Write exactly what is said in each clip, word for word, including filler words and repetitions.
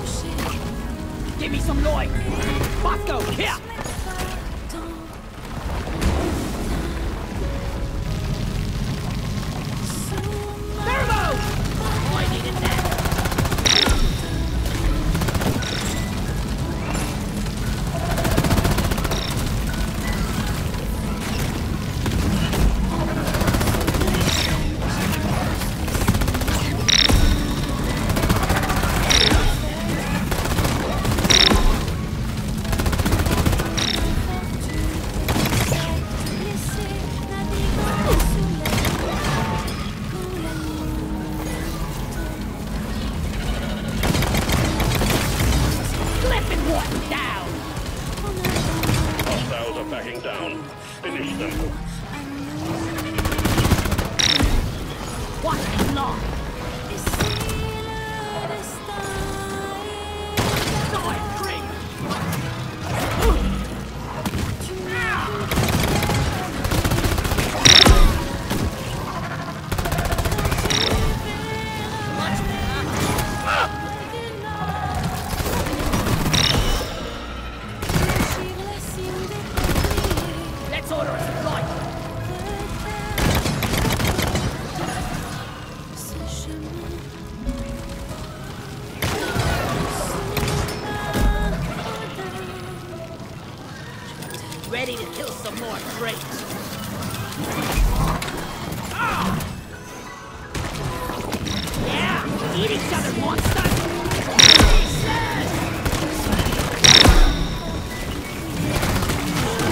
Give me some noise! Bosco, here! Pheromone! I needed that! Backing down. Finish them. What is long? Die, drink! Let's order a supply! Ready to kill some more traitors. Ah! Yeah! Eat each other, monsters!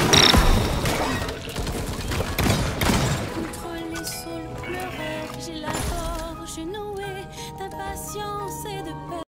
J'ai la